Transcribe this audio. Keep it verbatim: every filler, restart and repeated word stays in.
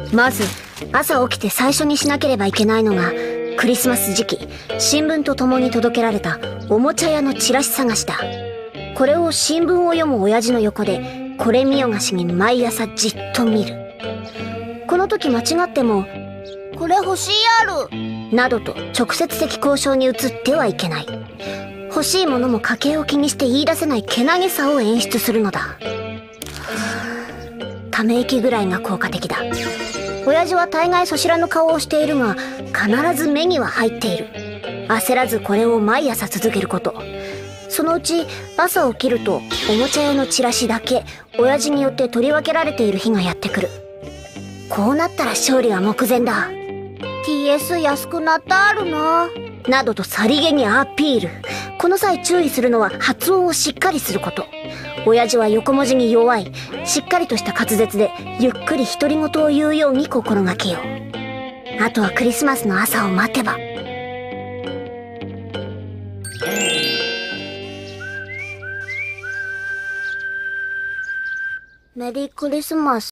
まず朝起きて最初にしなければいけないのが、クリスマス時期新聞とともに届けられたおもちゃ屋のチラシ探しだ。これを新聞を読む親父の横でこれ見よがしに毎朝じっと見る。この時間違っても「これ欲しいやる」などと直接的交渉に移ってはいけない。欲しいものも家計を気にして言い出せないけなげさを演出するのだ。ため息ぐらいが効果的だ。親父は大概そしらぬ顔をしているが、必ず目には入っている。焦らずこれを毎朝続けること。そのうち朝起きるとおもちゃ屋のチラシだけ親父によって取り分けられている日がやってくる。こうなったら勝利は目前だ。 ティーエス 安くなったあるななどとさりげにアピール。この際注意するのは発音をしっかりすること。親父は横文字に弱い。しっかりとした滑舌でゆっくり独り言を言うように心がけよう。あとはクリスマスの朝を待てば。メリークリスマス。